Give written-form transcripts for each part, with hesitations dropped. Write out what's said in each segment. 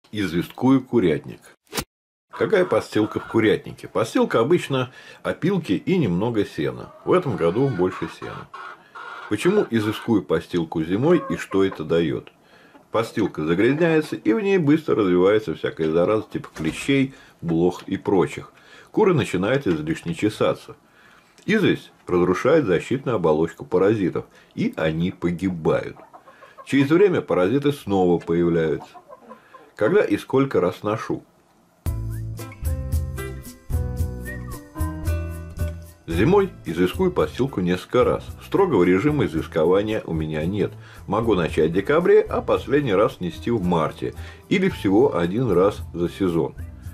Известкую курятник. Какая подстилка в курятнике? Подстилка обычно опилки и немного сена. В этом году больше сена. Почему известкую подстилку зимой и что это дает? Подстилка загрязняется, и в ней быстро развивается всякая зараза типа клещей, блох и прочих. Куры начинают излишне чесаться. Известь разрушает защитную оболочку паразитов, и они погибают. Через время паразиты снова появляются. Когда и сколько раз ношу? Зимой известкую подстилку несколько раз. Строгого режима известкования у меня нет. Могу начать в декабре, а последний раз нести в марте. Или всего один раз за сезон.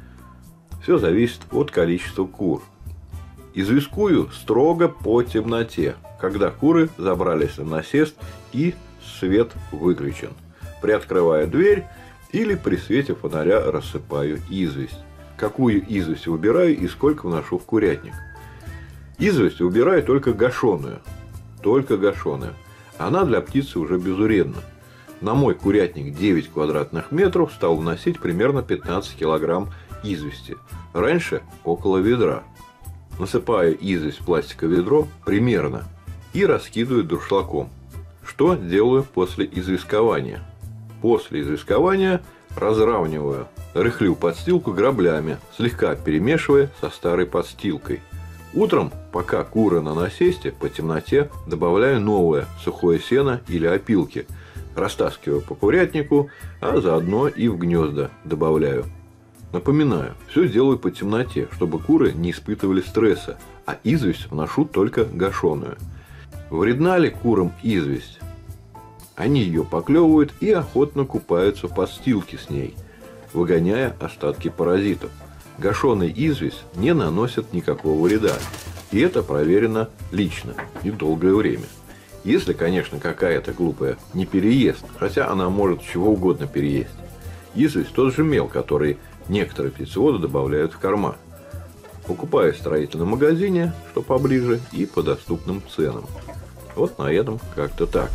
Все зависит от количества кур. Известкую строго по темноте, когда куры забрались на насест и свет выключен. Приоткрываю дверь или при свете фонаря рассыпаю известь. Какую известь выбираю и сколько вношу в курятник? Известь убираю только гашеную. Только гашеную. Она для птицы уже безвредна. На мой курятник 9 квадратных метров стал вносить примерно 15 килограмм извести. Раньше около ведра. Насыпаю известь в пластиковое ведро примерно и раскидываю дуршлагом. Что делаю после известкования? После известкования разравниваю, рыхлю подстилку граблями, слегка перемешивая со старой подстилкой. Утром, пока куры на насесте, по темноте добавляю новое сухое сено или опилки. Растаскиваю по курятнику, а заодно и в гнезда добавляю. Напоминаю, все делаю по темноте, чтобы куры не испытывали стресса, а известь вношу только гашеную. Вредна ли курам известь? Они ее поклевывают и охотно купаются в подстилке с ней, выгоняя остатки паразитов. Гашеная известь не наносит никакого вреда. И это проверено лично и долгое время. Если, конечно, какая-то глупая не переест, хотя она может чего угодно переесть. Известь тот же мел, который некоторые птицеводы добавляют в корма. Покупаю в строительном магазине, что поближе, и по доступным ценам. Вот на этом как-то так.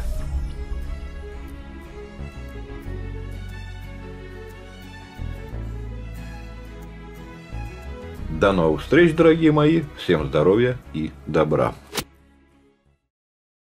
До новых встреч, дорогие мои. Всем здоровья и добра.